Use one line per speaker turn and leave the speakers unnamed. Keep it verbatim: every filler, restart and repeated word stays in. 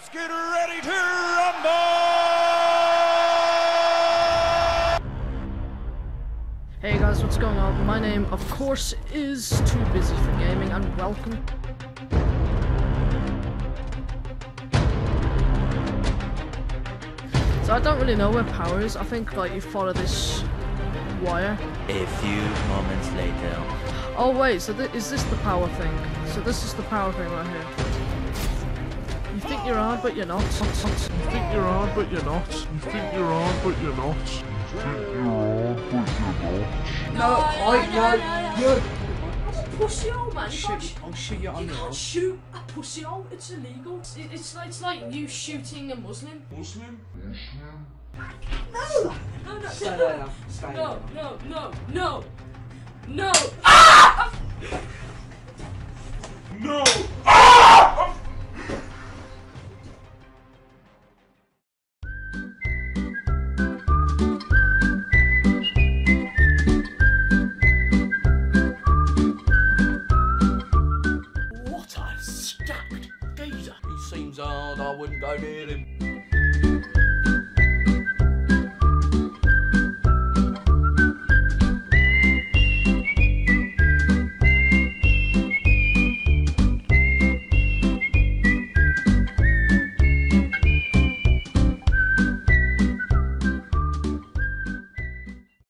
Let's get ready to rumble!
Hey guys, what's going on? My name, of course, is Too Busy for Gaming, and welcome. So I don't really know where power is. I think like you follow this wire.
A few moments later.
Oh wait, so th is this the power thing? So this is the power thing right here. You think you're on, but you're not.
You think you're on, but you're not. You think you're on, but you're not. You think you're on, but you're not.
No, I know. You.
Pussy hole, man. You can't,
Shoot, I'll shoot you on
you
the
can't
road.
shoot a pussy hole. It's illegal. It's, it's like it's like you shooting a Muslim.
Muslim? Muslim?
No, no, no,
Stay there now. Stay
no,
there.
no, no, no, no. Ah!
No! Ah!
What a stacked geezer. He seems hard, I wouldn't go near him.